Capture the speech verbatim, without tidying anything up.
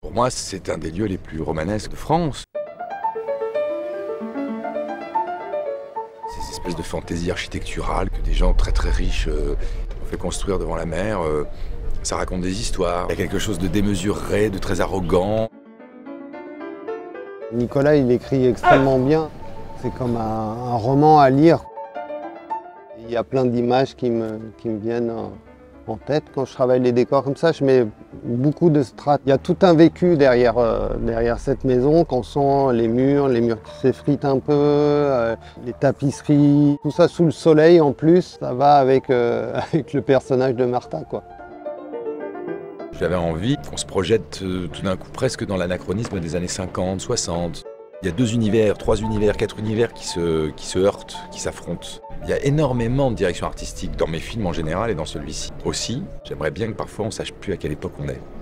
Pour moi, c'est un des lieux les plus romanesques de France. Ces espèces de fantaisies architecturales que des gens très très riches euh, ont fait construire devant la mer, euh, ça raconte des histoires. Il y a quelque chose de démesuré, de très arrogant. Nicolas, il écrit extrêmement bien. C'est comme un, un roman à lire. Il y a plein d'images qui me, qui me viennent en, en tête. Quand je travaille les décors comme ça, je mets beaucoup de strates. Il y a tout un vécu derrière, euh, derrière cette maison, qu'on sent les murs, les murs qui s'effritent un peu, euh, les tapisseries, tout ça sous le soleil en plus, ça va avec, euh, avec le personnage de Martha, quoi. J'avais envie qu'on se projette euh, tout d'un coup presque dans l'anachronisme des années cinquante, soixante. Il y a deux univers, trois univers, quatre univers qui se, qui se heurtent, qui s'affrontent. Il y a énormément de direction artistique dans mes films en général et dans celui-ci aussi. J'aimerais bien que parfois on ne sache plus à quelle époque on est.